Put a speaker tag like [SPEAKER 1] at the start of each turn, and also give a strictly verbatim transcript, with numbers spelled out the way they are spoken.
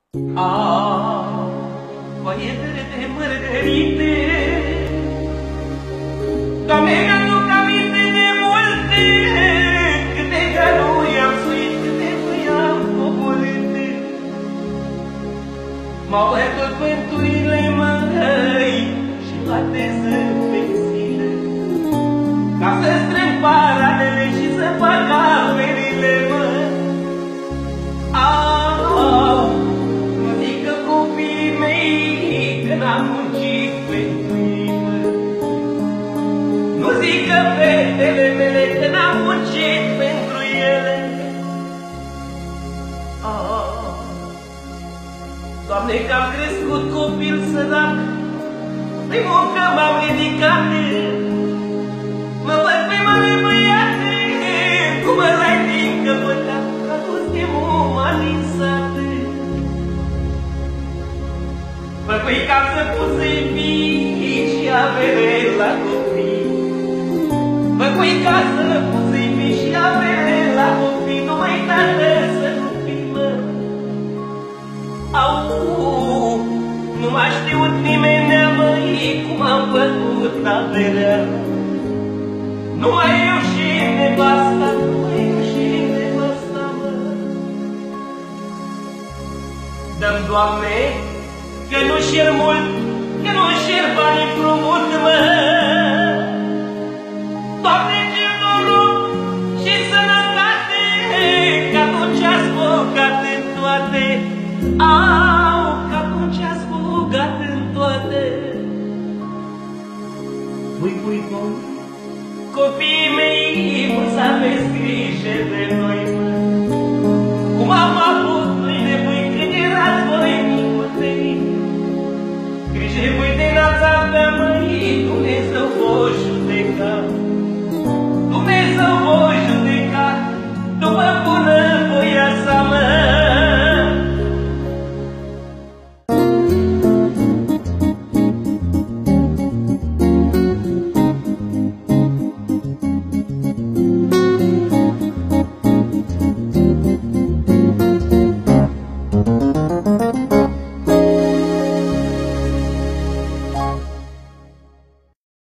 [SPEAKER 1] Ah, băietele de mărgărite, Doamne, mi-aduc aminte de multe, câte cărui am suit, câte cui am coborât. M-au bătut pânturile măi și toate sunt pensile, ca să strâng paradele și să fac averile, mă. Ah, nu zic că copiii mei, că n-am muncit pentru ei, mă. Nu zic că fetele mele, că n-am muncit pentru ele. Ah, Doamne, că am crescut copil sărac, pe muncă m-am ridicat, mă văd pe mare băiate, cum mă lai din căpătat, ca toți muma din sat. Făcui ca să puse fii și avere la copii, făcui ca să puse fii și avere la copii, numai tată să nu fii, mă. Au, nu m-a știut nimenea, măi, cum am făcut averea. Numai eu și nevasta, numai eu și nevasta, mă. Dă-mi, Doamne, că nu șer mult, că nu șer bani împrumut, mă. Doamne, ce noroc și sănătate, că atunci ați bogat în toate. Au, că atunci ați bogat în toate. Pui, pui, pui, copiii mei, o să aveți grijă de noi, mă.